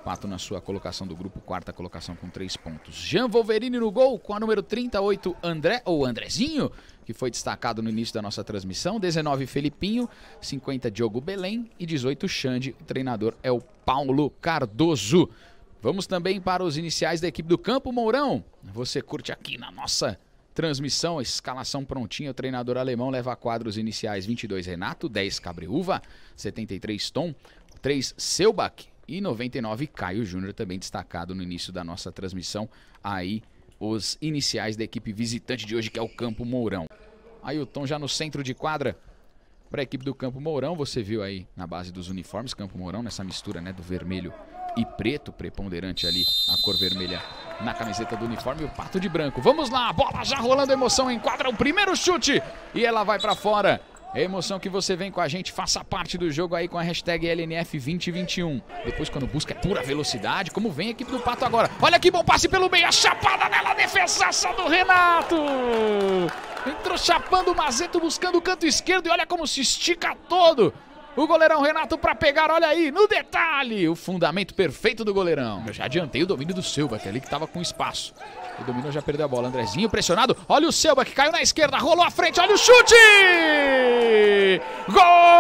Pato na sua colocação do grupo, quarta colocação com 3 pontos. Jean Wolverine no gol com a número 38, André, ou Andrezinho, que foi destacado no início da nossa transmissão. 19, Felipinho. 50, Diogo Belém. E 18, Xande. O treinador é o Paulo Cardoso. Vamos também para os iniciais da equipe do Campo Mourão. Você curte aqui na nossa transmissão, a escalação prontinha. O treinador alemão leva a quadro os iniciais: 22, Renato. 10, Cabreúva. 73, Tom. 3, Selbach. E 99, Caio Júnior, também destacado no início da nossa transmissão. Aí os iniciais da equipe visitante de hoje, que é o Campo Mourão. Aí o Tom já no centro de quadra para a equipe do Campo Mourão. Você viu aí na base dos uniformes, Campo Mourão, nessa mistura, né, do vermelho e preto, preponderante ali a cor vermelha na camiseta do uniforme e o Pato de branco. Vamos lá, bola já rolando, emoção em quadra, o primeiro chute e ela vai para fora. É emoção que você vem com a gente, faça parte do jogo aí com a hashtag LNF2021. Depois, quando busca, é pura velocidade, como vem a equipe do Pato agora. Olha que bom passe pelo meio, a chapada nela, a defesaça do Renato. Entrou chapando o Mazeto, buscando o canto esquerdo e olha como se estica todo. O goleirão Renato para pegar, olha aí, no detalhe, o fundamento perfeito do goleirão. Eu já adiantei o domínio do Selbach ali, que estava com espaço. O domínio já perdeu a bola, Andrezinho pressionado, olha o Selbach, caiu na esquerda, rolou à frente, olha o chute! Gol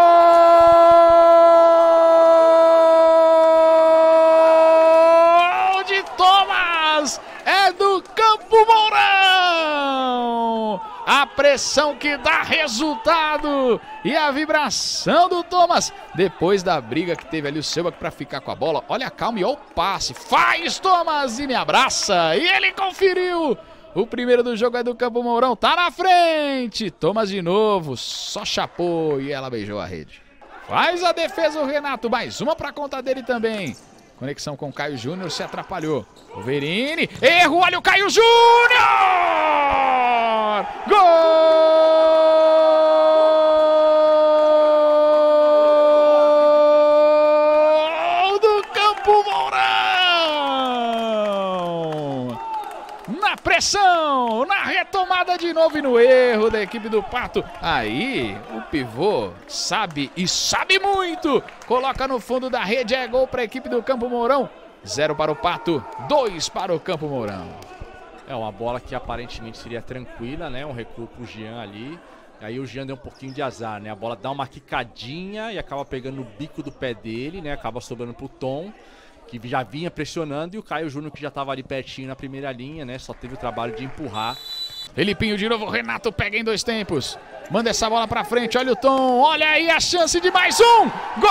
de Thomas, é do Campo Mourão! A pressão que dá resultado e a vibração do Thomas depois da briga que teve ali o Selbach para ficar com a bola. Olha a calma e olha o passe. Faz, Thomas, e me abraça. E ele conferiu. O primeiro do jogo é do Campo Mourão. Tá na frente. Thomas de novo. Só chapou e ela beijou a rede. Faz a defesa o Renato. Mais uma para conta dele também. Conexão com o Caio Júnior, se atrapalhou. Wolverine, erro, olha o Caio Júnior! Gol do Campo Mourão! Na pressão, na retomada de novo e no erro da equipe do Pato. Aí o pivô sabe e sabe muito. Coloca no fundo da rede, é gol para a equipe do Campo Mourão. 0 para o Pato, 2 para o Campo Mourão. É uma bola que aparentemente seria tranquila, né? Um recuo pro Jean ali. Aí o Jean deu um pouquinho de azar, né? A bola dá uma quicadinha e acaba pegando no bico do pé dele, né? Acaba sobrando pro Tom, que já vinha pressionando, e o Caio Júnior, que já estava ali pertinho na primeira linha, né? Só teve o trabalho de empurrar. Felipinho de novo, Renato pega em 2 tempos. Manda essa bola pra frente, olha o Tom, olha aí a chance de mais um. Gol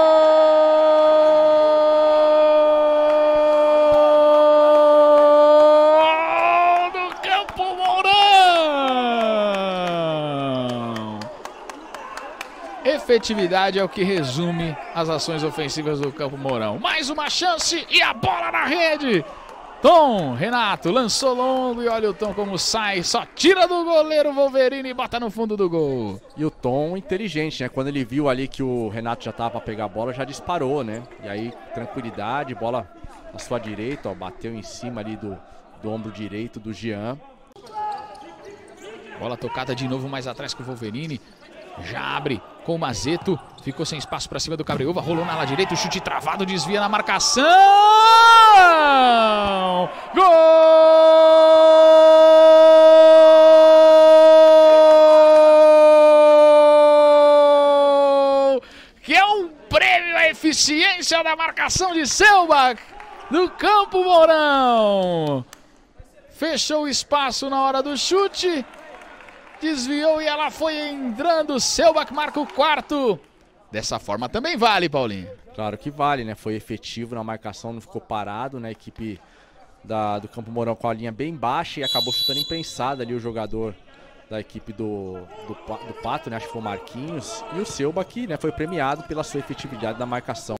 do Campo Mourão. Efetividade é o que resume as ações ofensivas do Campo Mourão. Mais uma chance e a bola na rede. Tom, Renato, lançou longo e olha o Tom como sai, só tira do goleiro Wolverine e bota no fundo do gol. E o Tom inteligente, né? Quando ele viu ali que o Renato já tava para pegar a bola, já disparou, né? E aí, tranquilidade, bola na sua direita, ó, bateu em cima ali do ombro direito do Jean. Bola tocada de novo mais atrás com o Wolverine. Já abre com o Mazeto, ficou sem espaço para cima do Cabreúva, rolou na ala direita, o chute travado, desvia na marcação. Gol que é um prêmio à eficiência da marcação de Selbach do Campo Mourão. Fechou o espaço na hora do chute, desviou e ela foi entrando. Selbach marca o 4. Dessa forma também vale, Paulinho. Claro que vale, né? Foi efetivo na marcação, não ficou parado, né? A equipe do Campo Mourão com a linha bem baixa e acabou chutando impensado ali o jogador da equipe do Pato, né? Acho que foi o Marquinhos. E o Selbach, né? Foi premiado pela sua efetividade na marcação.